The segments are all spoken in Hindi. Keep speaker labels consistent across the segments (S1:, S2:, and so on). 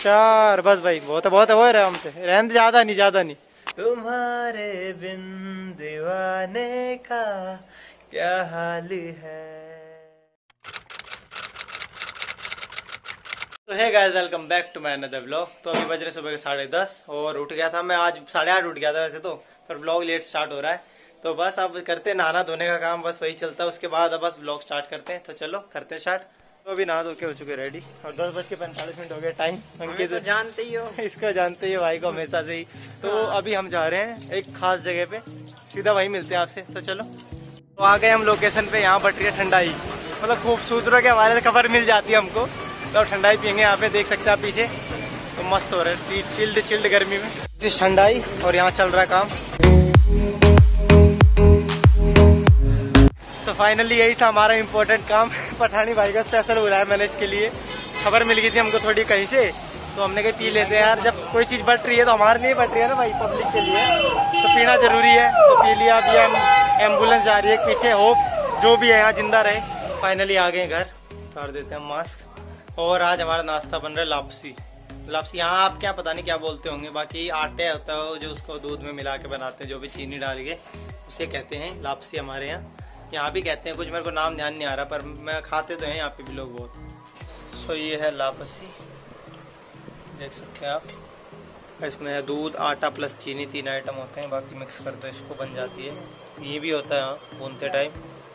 S1: 4 बस भाई, बहुत है बहुत है, वो रहा हमसे रहने, ज्यादा नहीं ज्यादा नहीं।
S2: तुम्हारे बिन दीवाने का क्या हाल है।
S1: तो है guys, welcome back to my another vlog. तो अभी बज रहे सुबह के 10:30 और उठ गया था मैं, आज 8:30 उठ गया था वैसे तो, पर व्लॉग लेट स्टार्ट हो रहा है। तो बस अब करते हैं नहाना धोने का काम, बस वही चलता है। उसके बाद अब बस व्लॉग स्टार्ट करते हैं। तो चलो करते हैं स्टार्ट। तो अभी नहा धो के हो चुके रेडी और 10:45 हो गया टाइम। अंकित
S2: तो जानते ही हो,
S1: इसका जानते ही भाई को हमेशा से ही। तो अभी हम जा रहे हैं एक खास जगह पे, सीधा वही मिलते हैं आपसे। तो चलो, तो आ गए हम लोकेशन पे। यहाँ बट रही है ठंडाई, मतलब खूबसूरत के हमारे से खबर मिल जाती है हमको। तो ठंडाई पियेंगे यहाँ पे, देख सकते हैं आप पीछे। तो मस्त हो रहा है, चिल्ड गर्मी में ठंडाई। और यहाँ चल रहा है काम। तो फाइनली यही था हमारा इम्पोर्टेंट काम। पठानी भाई का स्पेशल हो रहा है मैंने इसके लिए। खबर मिल गई थी हमको थोड़ी कहीं से, तो हमने कहा पी लेते हैं यार। जब कोई चीज बट रही है तो हमारे लिए बट रही है ना भाई, पब्लिक के लिए तो पीना जरूरी है। तो पी लिया। अभी हम एम्बुलेंस जा रही है पीछे, होप जो भी है यहाँ जिंदा रहे। फाइनली आ गए घर, उतार देते हैं मास्क। और आज हमारा नाश्ता बन रहा है लापसी। लापसी यहाँ आप क्या पता नहीं क्या बोलते होंगे, बाकी आटे होता है जो उसको दूध में मिला के बनाते हैं, जो भी चीनी डाल के, उसे कहते हैं लापसी हमारे यहाँ भी कहते हैं। कुछ मेरे को नाम ध्यान नहीं आ रहा, पर मैं खाते तो हैं यहाँ पे भी लोग बहुत। सो ये है लापसी, देख सकते हैं आप। इसमें है दूध, आटा प्लस चीनी, 3 आइटम होते हैं। बाकी मिक्स कर दो इसको, बन जाती है। ये भी होता है यहाँ भूनते टाइम।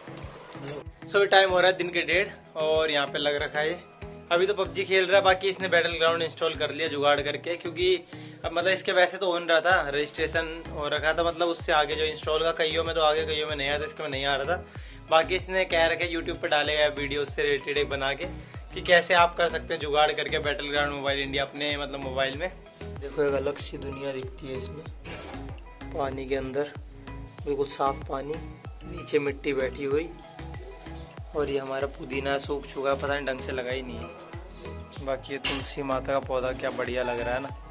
S1: सो टाइम हो रहा है दिन के 1:30 और यहाँ पे लग रखा है। अभी तो पबजी खेल रहा है। बाकी इसने बैटल ग्राउंड इंस्टॉल कर लिया जुगाड़ करके, क्योंकि अब मतलब इसके वैसे तो हो रहा था, रजिस्ट्रेशन हो रखा था, मतलब उससे आगे जो इंस्टॉल का कईयों में तो आगे, कईयों में नहीं आया था, इसके में नहीं आ रहा था। बाकी इसने कह रखे यूट्यूब पे डालेगा वीडियो उससे रिलेटेड एक बना के, कि कैसे आप कर सकते हैं जुगाड़ करके बैटल ग्राउंड मोबाइल इंडिया अपने मतलब मोबाइल में। देखो एक अलग सी दुनिया दिखती है इसमें, पानी के अंदर बिल्कुल साफ पानी, नीचे मिट्टी बैठी हुई। और ये हमारा पुदीना सूख चुका है, पता नहीं ढंग से लगा ही नहीं है। बाकी ये तुलसी माता का पौधा क्या बढ़िया लग रहा है ना।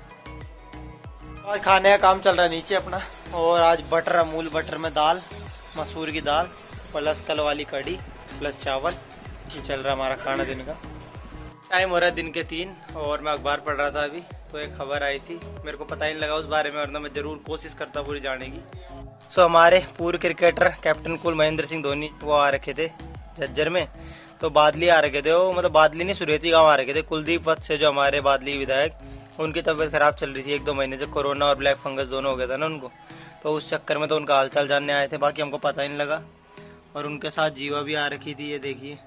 S1: आज खाने का काम चल रहा है नीचे अपना। और आज बटर, अमूल बटर में दाल, मसूर की दाल प्लस कल वाली कढ़ी प्लस चावल, ये चल रहा है हमारा खाना दिन का। टाइम हो रहा है दिन के 3 और मैं अखबार पढ़ रहा था अभी, तो एक खबर आई थी, मेरे को पता ही नहीं लगा उस बारे में, वरना मैं जरूर कोशिश करता पूरी जाने की। सो हमारे पूर्व cricketer captain cool Mahendra Singh Dhoni वो आ रखे थे झज्जर में। तो बादली आ रखे थे, वो मतलब बादली नहीं, सुरेती गांव आ रखे थे। कुलदीप पथ से जो हमारे बादली विधायक, उनकी तबीयत खराब चल रही थी 1-2 महीने से, कोरोना और ब्लैक फंगस दोनों हो गया था ना उनको। तो उस चक्कर में तो उनका हालचाल जानने आए थे, बाकी हमको पता ही नहीं लगा। और उनके साथ जीवा भी आ रखी थी, ये देखिए।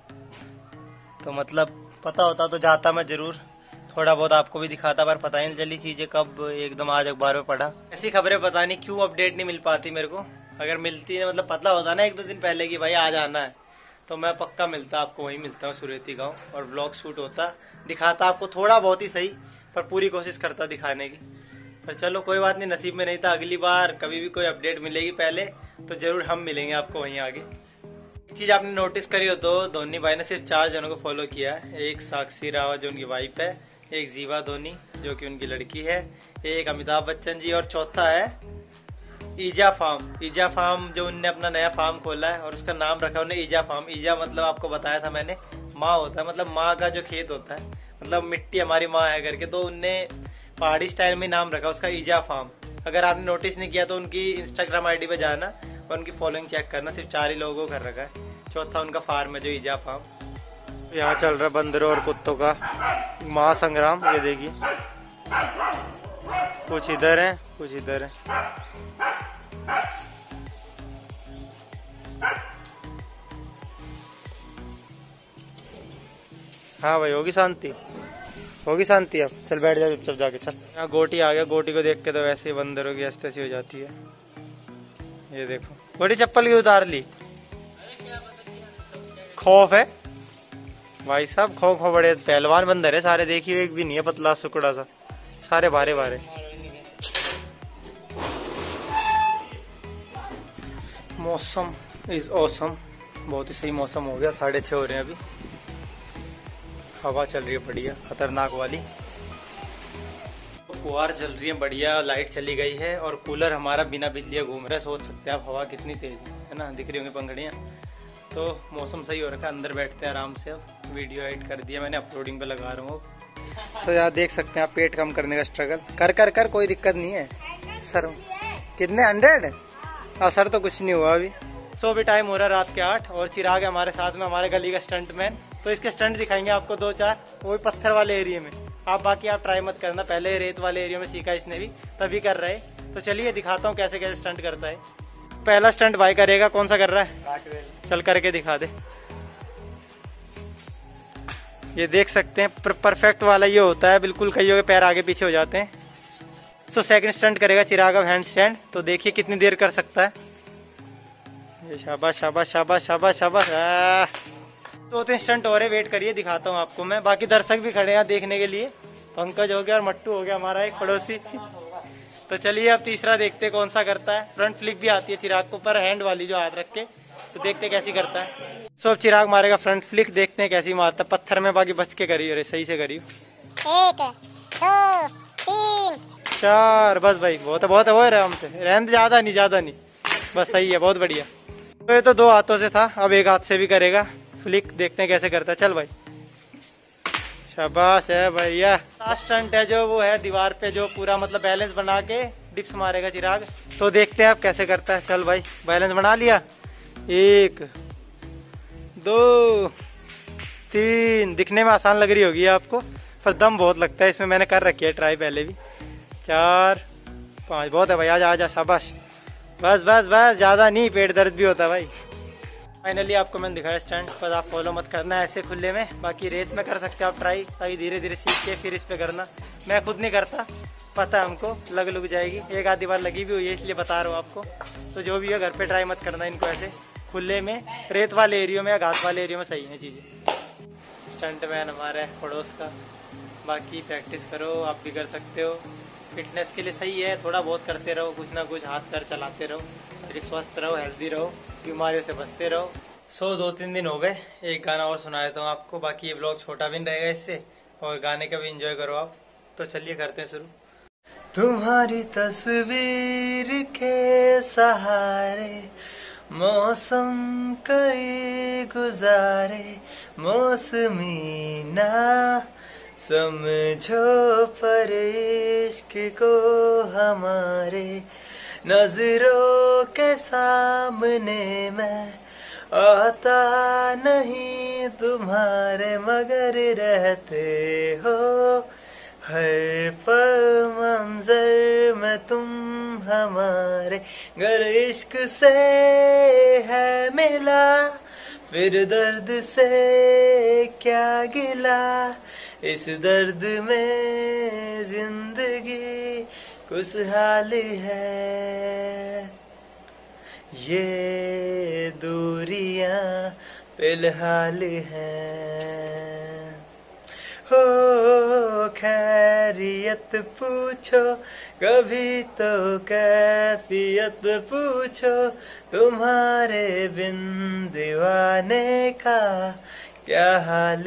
S1: तो मतलब पता होता तो जाता मैं जरूर, थोड़ा बहुत आपको भी दिखाता, पर पता ही नहीं चली चीजें कब एकदम आज अखबार में पढ़ा। ऐसी खबरें पता नहीं क्यों अपडेट नहीं मिल पाती मेरे को। अगर मिलती है मतलब पता होता ना 1-2 दिन पहले कि भाई आज आना है, तो मैं पक्का मिलता आपको, वहीं मिलता हूँ सुरेती गांव, और व्लॉग शूट होता, दिखाता आपको थोड़ा बहुत ही सही, पर पूरी कोशिश करता दिखाने की। पर चलो कोई बात नहीं, नसीब में नहीं था। अगली बार कभी भी कोई अपडेट मिलेगी पहले, तो जरूर हम मिलेंगे आपको वहीं आगे। एक चीज आपने नोटिस करी हो तो, धोनी भाई ने सिर्फ 4 जनों को फॉलो किया है। एक साक्षी रावत जो उनकी वाइफ है, एक जीवा धोनी जो कि उनकी लड़की है, एक अमिताभ बच्चन जी, और चौथा है ईजा फार्म जो उनने अपना नया फार्म खोला है, और उसका नाम रखा उन्हें ईजा फार्म। ईजा मतलब आपको बताया था मैंने, माँ होता है, मतलब माँ का जो खेत होता है, मतलब मिट्टी हमारी माँ है करके। तो उनने पहाड़ी स्टाइल में नाम रखा उसका ईजा फार्म। अगर आपने नोटिस नहीं किया तो उनकी इंस्टाग्राम आईडी पे जाना और उनकी फॉलोइंग चेक करना, सिर्फ 4 ही लोगों को कर रखा है। चौथा उनका फार्म है जो ईजा फार्म। यहाँ चल रहा बंदरों और कुत्तों का महासंग्राम, ये देखिए। कुछ इधर है, कुछ इधर है। हाँ भाई, होगी शांति अब। चल बैठ जा चुपचाप जाके, चल। यहाँ गोटी आ गया, गोटी को देख के तो वैसे ही बंदरों की हस्ती सी हो जाती है। ये देखो, गोटी चप्पल की उतार ली। खौफ है भाई साहब, खौफ बड़े पहलवान बंदर है सारे, देखिए एक भी नहीं है पतला सुकड़ा सा, सारे भारे भारे। मौसम इज ऑसम, बहुत ही सही मौसम हो गया। 6:30 हो रहे हैं अभी, हवा चल रही है बढ़िया खतरनाक वाली, फुहार चल रही है बढ़िया, लाइट चली गई है और कूलर हमारा बिना बिजली घूम रहा है। सोच सकते हैं आप हवा कितनी तेज है ना, दिख रही होंगी पंखड़ियाँ। तो मौसम सही हो रखा है, अंदर बैठते हैं आराम से। अब वीडियो एडिट कर दिया मैंने, अपलोडिंग पे लगा रहा हूँ। तो यहाँ देख सकते हैं आप पेट कम करने का स्ट्रगल कर कोई दिक्कत नहीं है सर। कितने 100? सर तो कुछ नहीं हुआ अभी। सो अभी टाइम हो रहा है रात के 8 और चिराग है हमारे साथ में, हमारे गली का स्टंट मैन। तो इसके स्टंट दिखाएंगे आपको 2-4, वो भी पत्थर वाले एरिया में। आप बाकी आप ट्राई मत करना, पहले रेत वाले एरिया में सीखा इसने भी, तभी कर रहे। तो चलिए दिखाता हूँ कैसे कैसे स्टंट करता है। पहला स्टंट भाई करेगा, कौन सा कर रहा है? कार्टवेल। चल करके दिखा दे। ये देख सकते हैं परफेक्ट वाला ये होता है, बिल्कुल कईयों के पैर आगे पीछे हो जाते हैं। सो सेकंड स्टंट करेगा चिराग हैंड स्टैंड, तो देखिए कितनी देर कर सकता है। ये शाबाश शाबाश शाबाश शाबाश शाबाश। 2-3 स्टंट और है, वेट करिए दिखाता हूँ आपको मैं। बाकी दर्शक भी खड़े हैं देखने के लिए। पंकज हो गया और मट्टू हो गया हमारा एक पड़ोसी। तो चलिए अब तीसरा देखते कौन सा करता है। फ्रंट फ्लिक भी आती है चिराग को, पर हैंड वाली जो हाथ रख के, तो देखते कैसी करता है। सो अब चिराग मारेगा फ्रंट फ्लिक, देखते हैं कैसी मारता है पत्थर में। बाकी बच के करियो, अरे सही से करियो।
S3: 1 2 3
S1: 4 बस भाई, बहुत है वो है आराम से, रहने ज्यादा नहीं बस सही है, बहुत बढ़िया। तो ये तो 2 हाथों से था, अब 1 हाथ से भी करेगा फ्लिक, देखते हैं कैसे करता है। चल भाई शाबाश है भैया। लास्ट स्टंट है जो वो है दीवार पे, जो पूरा मतलब बैलेंस बना के डिप्स मारेगा चिराग, तो देखते हैं आप कैसे करता है। चल भाई बैलेंस बना लिया, 1 2 3, दिखने में आसान लग रही होगी आपको, पर दम बहुत लगता है इसमें, मैंने कर रखी है ट्राई पहले भी। 4 5 बहुत है भाई, आजा शाबाश, बस ज्यादा नहीं, पेट दर्द भी होता है भाई। फाइनली आपको मैंने दिखाया स्टंट, पर आप फॉलो मत करना ऐसे खुले में। बाकी रेत में कर सकते हो आप ट्राई, ताकि धीरे धीरे सीख के फिर इस पे करना। मैं खुद नहीं करता, पता है हमको, लग जाएगी। 1 आधी बार लगी भी हुई है, इसलिए बता रहा हूँ आपको। तो जो भी है घर पे ट्राई मत करना इनको ऐसे खुले में, रेत वाले एरियो में या घास वाले एरियो में सही है चीजें। स्टंट मैन हमारे पड़ोस का। बाकी प्रैक्टिस करो, आप भी कर सकते हो, फिटनेस के लिए सही है। थोड़ा बहुत करते रहो, कुछ ना कुछ हाथ पैर चलाते रहो, ताकि स्वस्थ रहो, हेल्दी रहो, बीमारियों से बचते रहो। 2-3 दिन हो गए, एक गाना और सुना देता हूँ आपको। बाकी ये ब्लॉग छोटा भी नहीं रहेगा इससे, और गाने का भी एंजॉय करो आप। तो चलिए करते हैं शुरू। तुम्हारी तस्वीर के सहारे मौसम कई गुजारे, मौसमी ना समझो पर इश्क को हमारे, नजरों के सामने मैं आता नहीं तुम्हारे, मगर रहते हो हर पल मंजर में तुम हमारे। गर इश्क से है मिला, फिर दर्द से क्या गिला, इस दर्द में जिंदगी खुशहाल है। ये दूरियां फिलहाल हैं। हो खैरियत पूछो, कभी तो कैफियत पूछो, तुम्हारे बिन दीवाने का क्या हाल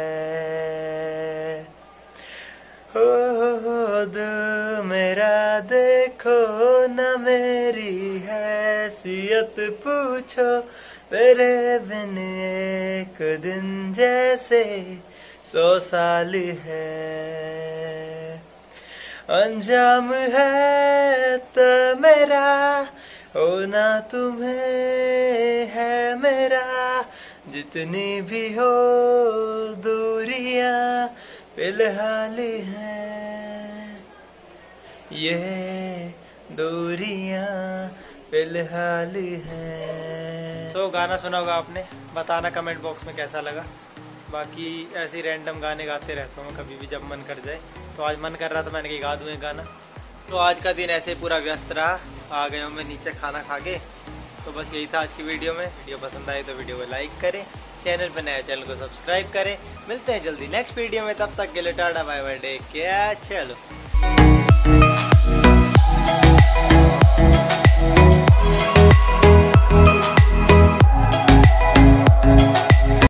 S1: है। हो दिल मेरा देखो न मेरी हैसियत पूछो, तेरे बिन एक दिन जैसे 100 साल है। अंजाम है तो मेरा, होना तुम्हें है मेरा, जितनी भी हो दूरियां फिलहाल हैं, ये दूरियां फिलहाल हैं। सो गाना सुना होगा आपने, बताना कमेंट बॉक्स में कैसा लगा। बाकी ऐसे रैंडम गाने गाते रहता हूँ कभी भी जब मन कर जाए। तो आज मन कर रहा था, मैंने कहा गा दूँ एक गाना। तो आज का दिन ऐसे पूरा व्यस्त रहा, आ गया हूँ मैं नीचे खाना खा के। तो बस यही था आज की वीडियो में। वीडियो पसंद आए तो वीडियो को लाइक करें, चैनल पर नया चैनल को सब्सक्राइब करें। मिलते हैं जल्दी नेक्स्ट वीडियो में, तब तक के लिए tata bye bye, take care. चलो।